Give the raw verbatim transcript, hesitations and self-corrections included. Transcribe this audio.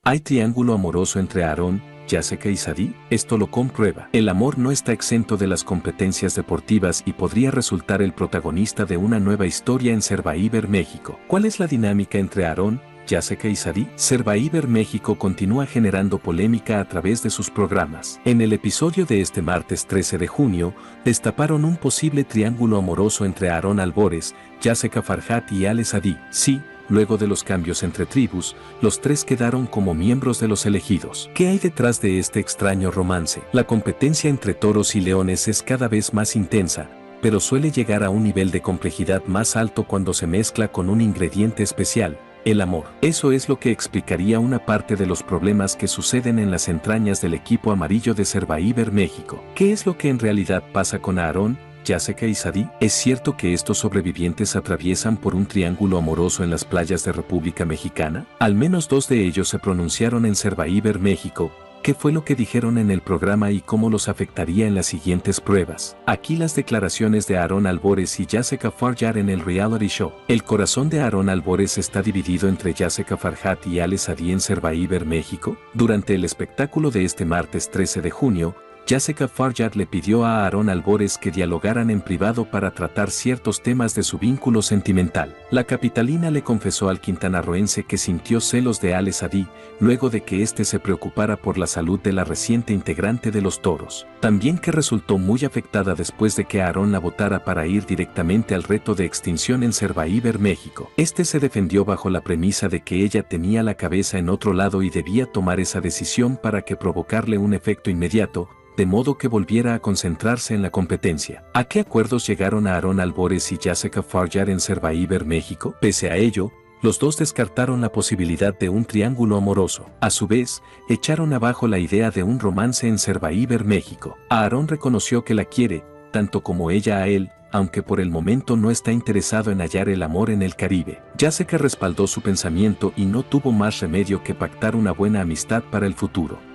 ¿Hay triángulo amoroso entre Aarón, Jessica y Sadie? Esto lo comprueba. El amor no está exento de las competencias deportivas y podría resultar el protagonista de una nueva historia en Survivor México. ¿Cuál es la dinámica entre Aarón, Jessica y Sadie? Survivor México continúa generando polémica a través de sus programas. En el episodio de este martes trece de junio, destaparon un posible triángulo amoroso entre Aarón Albores, Jessica Farhat y Ale Sadie. Sí, luego de los cambios entre tribus, los tres quedaron como miembros de los elegidos. ¿Qué hay detrás de este extraño romance? La competencia entre toros y leones es cada vez más intensa, pero suele llegar a un nivel de complejidad más alto cuando se mezcla con un ingrediente especial: el amor. Eso es lo que explicaría una parte de los problemas que suceden en las entrañas del equipo amarillo de Survivor México. ¿Qué es lo que en realidad pasa con Aarón, Jessica y Sadie? ¿Es cierto que estos sobrevivientes atraviesan por un triángulo amoroso en las playas de República Mexicana? Al menos dos de ellos se pronunciaron en Survivor México. ¿Qué fue lo que dijeron en el programa y cómo los afectaría en las siguientes pruebas? Aquí las declaraciones de Aarón Albores y Jessica Farhat en el reality show. El corazón de Aarón Albores está dividido entre Jessica Farhat y Ale Sadie en Survivor México. Durante el espectáculo de este martes trece de junio, Jessica Farhat le pidió a Aarón Albores que dialogaran en privado para tratar ciertos temas de su vínculo sentimental. La capitalina le confesó al quintanarroense que sintió celos de Ale Sadie, luego de que éste se preocupara por la salud de la reciente integrante de los toros. También que resultó muy afectada después de que Aarón la votara para ir directamente al reto de extinción en Survivor México. Este se defendió bajo la premisa de que ella tenía la cabeza en otro lado y debía tomar esa decisión para que provocarle un efecto inmediato, de modo que volviera a concentrarse en la competencia. ¿A qué acuerdos llegaron Aarón Albores y Jessica Farhat en Survivor México? Pese a ello, los dos descartaron la posibilidad de un triángulo amoroso. A su vez, echaron abajo la idea de un romance en Survivor México. Aarón reconoció que la quiere, tanto como ella a él, aunque por el momento no está interesado en hallar el amor en el Caribe. Jessica respaldó su pensamiento y no tuvo más remedio que pactar una buena amistad para el futuro.